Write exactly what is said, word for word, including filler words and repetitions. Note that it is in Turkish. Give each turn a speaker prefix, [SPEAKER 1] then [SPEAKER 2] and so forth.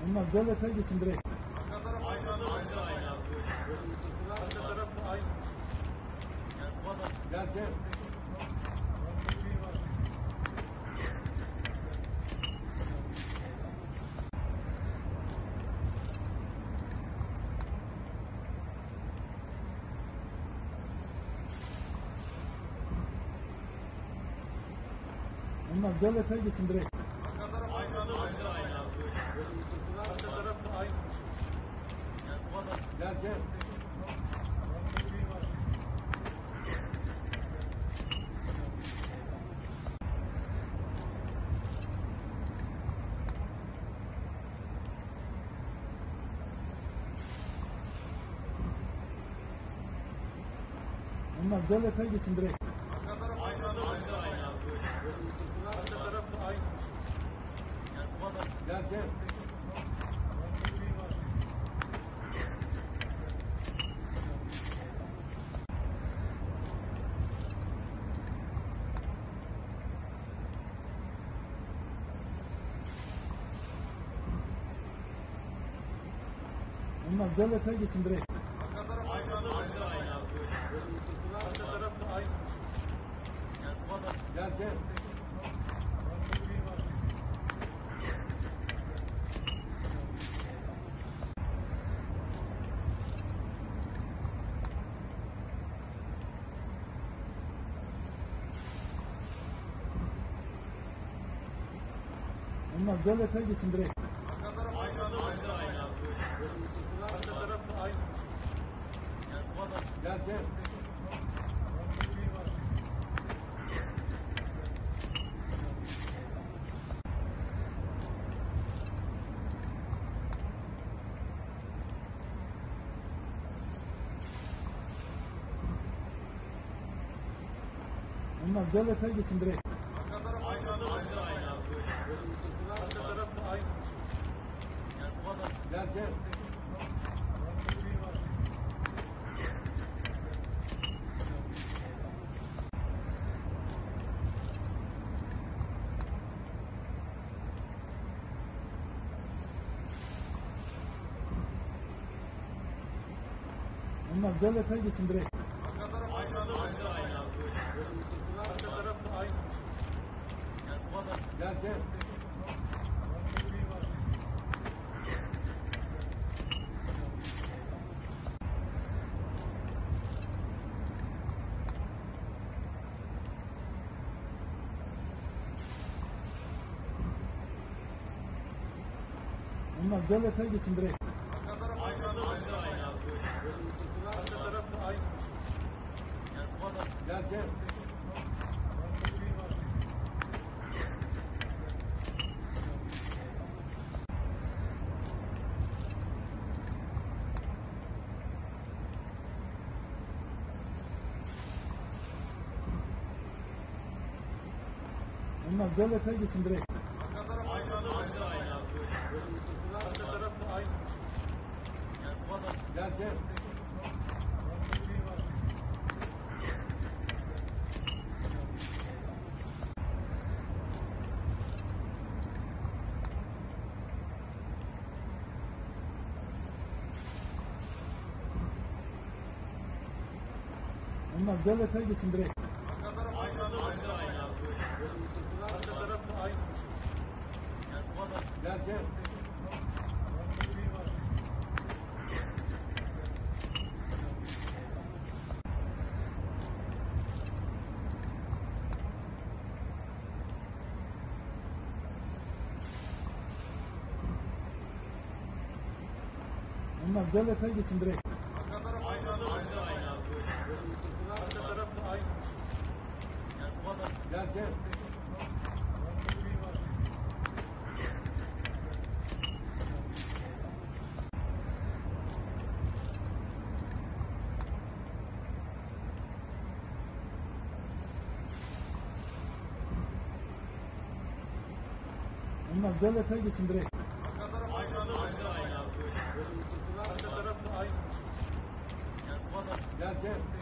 [SPEAKER 1] Onlar devlete gitsin direkt.
[SPEAKER 2] Arka taraf aynı aynı aynı aynı. Arka taraf aynı. Gel gel.
[SPEAKER 1] Onlar devlete gitsin direkt.
[SPEAKER 2] Arka taraf aynı aynı aynı aynı. Arka taraf aynı. Gel gel.
[SPEAKER 1] Onlar devlete gitsin direkt.
[SPEAKER 2] Arka taraf aynı aynı aynı aynı. Arka taraf aynı. Gel gel.
[SPEAKER 1] Onlar devlete gitsin direkt.
[SPEAKER 2] Arka taraf aynı aynı aynı aynı. Arka taraf aynı. Gel gel.
[SPEAKER 1] Onlar devlete gitsin direkt.
[SPEAKER 2] Arka taraf aynı aynı aynı aynı. Arka taraf aynı. Gel gel.
[SPEAKER 1] Onlar devlete gitsin direkt.
[SPEAKER 2] Arka taraf aynı aynı aynı aynı. Arka taraf aynı. Gel gel.
[SPEAKER 1] Onlar devlete gitsin direkt.
[SPEAKER 2] Arka taraf aynı aynı aynı aynı. Arka taraf aynı. Gel gel.
[SPEAKER 1] Onlar devlete gitsin direkt.
[SPEAKER 2] Arka taraf aynı aynı aynı aynı. Arka taraf aynı. Gel gel.
[SPEAKER 1] Onlar devlete gitsin direkt.
[SPEAKER 2] Arka taraf aynı aynı aynı aynı. Arka taraf aynı. Gel gel.
[SPEAKER 1] Onlar devlete gitsin direkt.
[SPEAKER 2] Arka taraf aynı aynı aynı aynı. Arka taraf aynı. Gel gel.
[SPEAKER 1] Onlar devlete gitsin direkt.
[SPEAKER 2] Arka taraf aynı aynı aynı aynı. Arka taraf aynı. Gel gel.
[SPEAKER 1] Onlar devlete gitsin direkt.
[SPEAKER 2] Arka taraf aynı aynı aynı aynı. Arka taraf aynı. Gel gel.